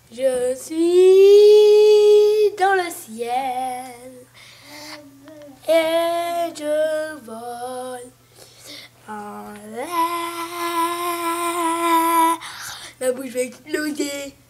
Je suis dans le ciel et je vole en l'air. La bouche va exploser.